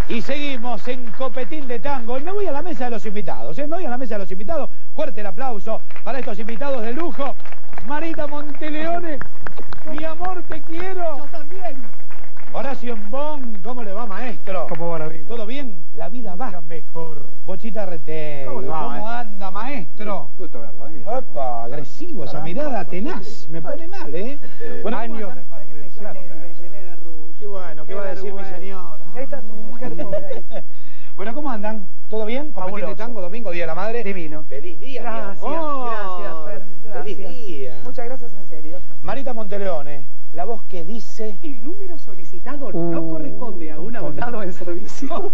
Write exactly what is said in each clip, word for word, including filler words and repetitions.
Y seguimos en Copetín de Tango. Y me voy a la mesa de los invitados, ¿eh? Me voy a la mesa de los invitados. Fuerte el aplauso para estos invitados de lujo. Marita Monteleone, mi amor, te quiero. Yo también. Horacio Embón, ¿cómo le va, maestro? ¿Cómo va la vida? ¿Todo bien? La vida va. Mejor. Bochita Rete. ¿Cómo, ¿Cómo, ¿Cómo anda, maestro? Gusto verlo. ¿eh? Opa, agresivo, esa mirada tenaz. Me pone mal, ¿eh? Bueno, Años de Mar del Plata. Me llené de rush. Qué bueno, ¿qué va a decir mi señora? Ahí está tu mujer pobre ahí. Bueno, ¿cómo andan? ¿Todo bien? Copetín de Fabuloso. Tango, domingo, Día de la Madre. Divino. Feliz día, Gracias, mi amor. gracias, Fer, gracias. Feliz día. Muchas gracias, en serio. Marita Monteleone, la voz que dice... El número solicitado no corresponde a un abonado en servicio.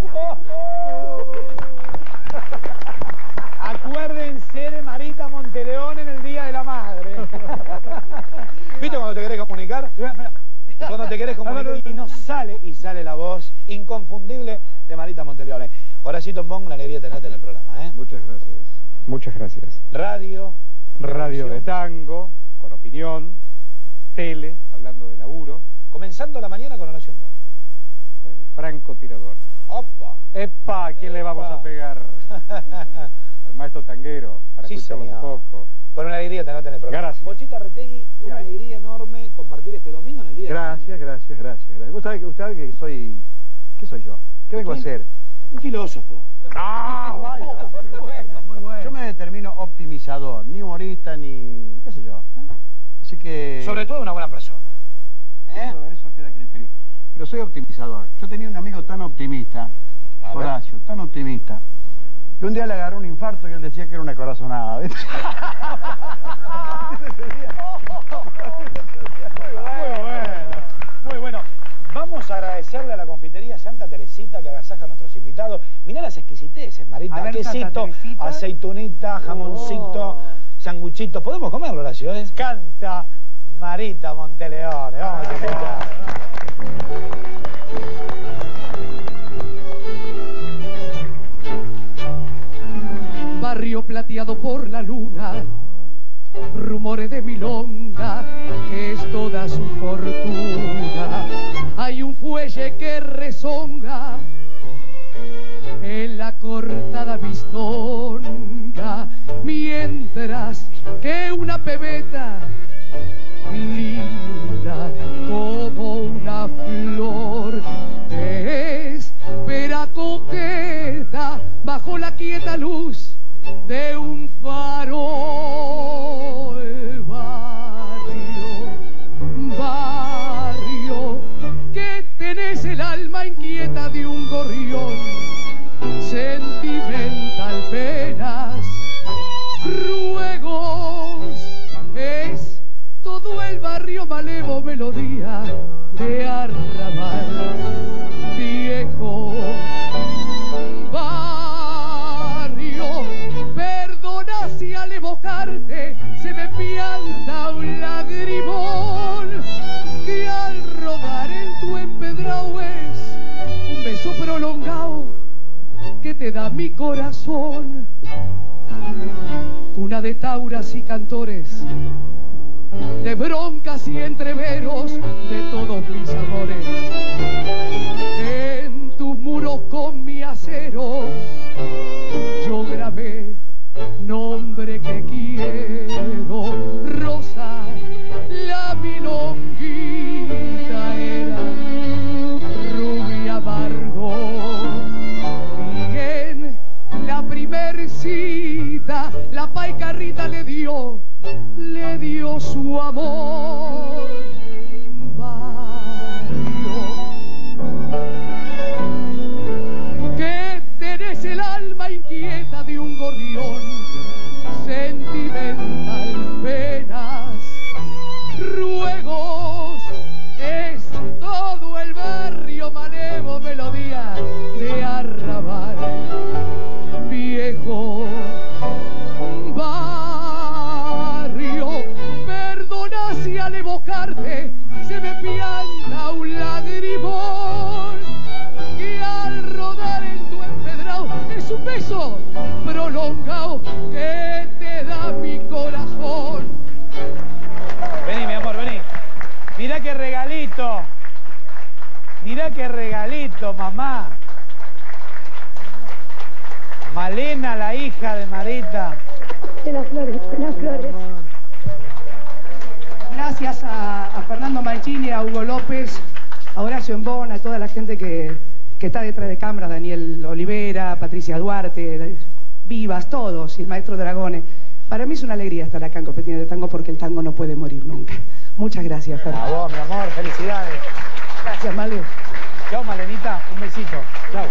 Acuérdense de Marita Monteleone en el Día de la Madre. ¿Viste cuando te querés comunicar? Cuando te querés comunicar y no sale, y sale la voz inconfundible de Marita Monteleone. Horacito Embón, una alegría tenerte en el programa, ¿eh? Muchas gracias. Muchas gracias. Radio. Radio de tango, con opinión, tele, hablando de laburo, Comenzando la mañana con Horacio Embón. el francotirador. ¡Opa! ¡Epa! ¿A quién le vamos Epa. a pegar? Al maestro tanguero, para Sí, escucharlo señor. un poco. Bueno, una alegría tenerte en el programa. Gracias. Bochita Retegui, una alegría enorme compartir este domingo en el Día de la Gracias, Madre. gracias, gracias, gracias. Usted sabe que, usted sabe que soy... ¿Qué soy yo? ¿Qué vengo a hacer? Un filósofo. ¡Ah, vaya! Muy bueno, muy bueno. Yo me determino optimizador, ni humorista, ni... qué sé yo. ¿eh? Así que... Sobre todo una buena persona. ¿Eh? Eso, eso queda a criterio. Pero soy optimizador. Yo tenía un amigo tan optimista, A ver. Horacio, tan optimista, que un día le agarró un infarto y él decía que era una corazonada. ¿Viste? Muy bueno, muy bueno. Vamos a agradecerle a la confitería Santa Teresita que agasaja a nuestros invitados. Mirá las exquisiteces, Marita. A ver, Santa Quesito, Teresita. aceitunita, jamoncito, Oh. sanguchito. ¿Podemos comerlo, Horacio? ¿Eh? Canta Marita Monteleone. Vamos a escuchar. Barrio plateado por la luna, rumores de milonga, que es toda su fortuna. Hay un fuelle que rezonga en la cortada vistonga, mientras que una pebeta linda como una flor espera coqueta bajo la quieta luz de un farol. Barrio, barrio, que tenés el alma inquieta de un gorrión, sentimental penas, ruegos, es todo el barrio malevo, melodía de arrabal viejo. Barrio, perdona si al evocarte se me pianta un lagrimón, que al rodar en tu empedrado es un beso prolongado que te da mi corazón. Cuna de tauras y cantores, de broncas y entreveros de todos mis amores. En tus muros con mi acero yo grabé nombre que quiero. Rosa, la milonguita era rubia amargo, y en la primer cita la paicarrita le dio, le dio su amor. Barrio, que tenés el alma inquieta de un gorrión, sentimental penas, ruegos, es todo el barrio malevo, melodía de arrabal viejo. Barrio, perdona si al evocarte se me pianta un lagrimón, que al rodar en tu empedrado es un beso prolongado que te da mi corazón. Vení, mi amor, vení. Mirá qué regalito. Mirá qué regalito, mamá. Malena, la hija de Marita. De las flores, de las flores. Gracias a, a Fernando Mancini, a Hugo López, a Horacio Embón, a toda la gente que, que está detrás de cámaras, Daniel Olivera, Patricia Duarte, Vivas, todos, y el maestro Dragone. Para mí es una alegría estar acá en Competencia de Tango porque el tango no puede morir nunca. Muchas gracias, Fernando. A vos, mi amor, felicidades. Gracias, Male. Chao, Malenita, un besito. Chao.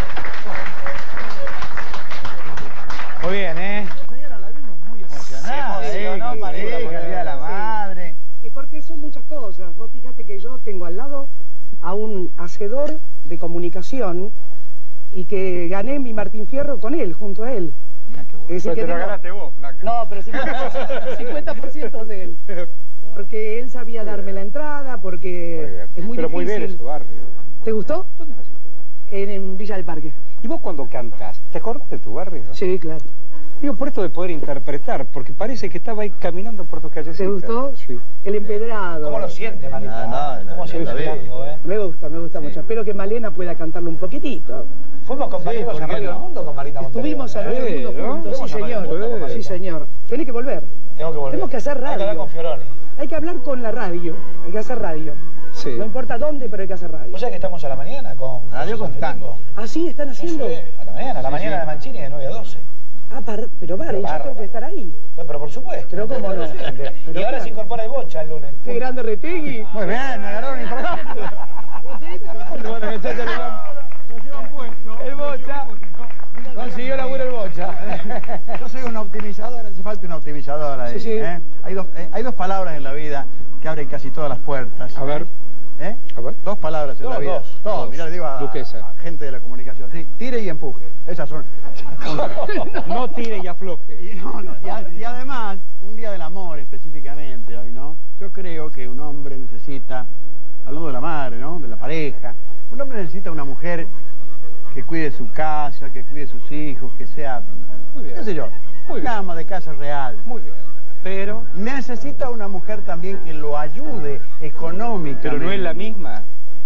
Muy bien, ¿eh? Señora, la vimos muy emocionada. Se emocionó, eh, Marita, que por el Día de la Sí. Madre. Y porque son muchas cosas. Vos fíjate que yo tengo al lado a un hacedor de comunicación y que gané mi Martín Fierro con él, junto a él. Mira qué bueno. Es decir, Pero que te lo tengo- ganaste vos, Blanca. No, pero cincuenta por ciento de él. Porque él sabía darme la entrada, porque Muy bien. es muy Pero muy difícil. bien ese barrio. ¿Te gustó? ¿Dónde naciste vos? En, en Villa del Parque. ¿Y vos cuando cantás, te acordás de tu barrio? Sí, claro. Digo, por esto de poder interpretar, porque parece que estaba ahí caminando por tus callecitas. ¿Te gustó? Sí. El empedrado. ¿Cómo lo siente, Marita? No, no, ¿Cómo no, siente no, el no, tango, eh? Me gusta, me gusta mucho. Espero que Malena pueda cantarlo un poquitito. Fuimos compañeros Sí, en ¿por qué Radio del no? Mundo con Marita Montenegro. Estuvimos a ¿eh? Radio del Mundo ¿no? juntos, sí Fuimos a Radio señor. del Mundo con Sí Marita. señor. Tenés que volver. Tengo que volver. Tenemos que hacer Hay que hablar radio. con Fioroni. Hay que hablar con la radio. Hay que hacer radio. Sí. No importa dónde, pero hay que hacer radio. ¿Vos sabés que estamos a la mañana con... Radio con tango. ¿Ah, sí? ¿Están Sí, haciendo? sí, a la mañana, a la Sí, mañana sí. de Mancini de nueve a doce. Ah, par- pero vale, Pero yo bárbaro. tengo que estar ahí. Bueno, pero por supuesto. Pero cómo no. Siempre. Y Pero ahora claro. se incorpora el Bocha el lunes. Qué grande Retegui. Muy bien, me agarraron información. Bueno, muchachos, lo llevan puesto. El Bocha. Consiguió laburo el Bocha. Yo soy un optimizador, hace falta una optimizadora ahí. Sí, sí. ¿eh? Hay, dos, eh, hay dos palabras en la vida que abren casi todas las puertas. A ver. ¿Eh? A ver. Dos palabras en Dos, la vida. dos, Dos, mirá, le digo a, Duquesa. a gente de la comunicación. Sí, tire y empuje. Esas son. No tire y afloje. Y, no, no, y, a- y además, un día del amor específicamente hoy, ¿no? Yo creo que un hombre necesita, hablando de la madre, ¿no? De la pareja, un hombre necesita una mujer que cuide su casa, que cuide sus hijos, que sea, Muy bien. qué sé yo, Muy una bien. ama de casa real. Muy bien. Pero, Necesita una mujer también que lo ayude económicamente. pero no es la misma.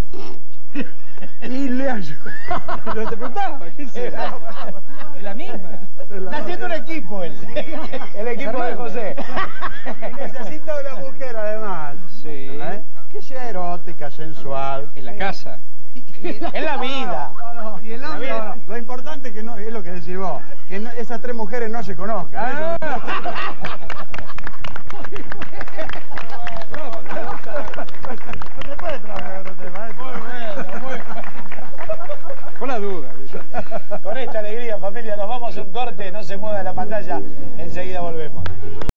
Y le ayuda. No te preguntaba, ¿qué será? Es la misma. Está haciendo un equipo él. El equipo de José. Y necesita una mujer además. Sí. ¿eh? Que sea erótica, sensual. En la casa. En la vida. No, no, y el hombre, no, no. Lo importante que no, es lo que decís vos, que no- esas tres mujeres no se conozcan. Eso- No se puede trabajar con otro tema. Con la duda. Con esta alegría, familia, nos vamos a un corte. No se mueva la pantalla. Enseguida volvemos.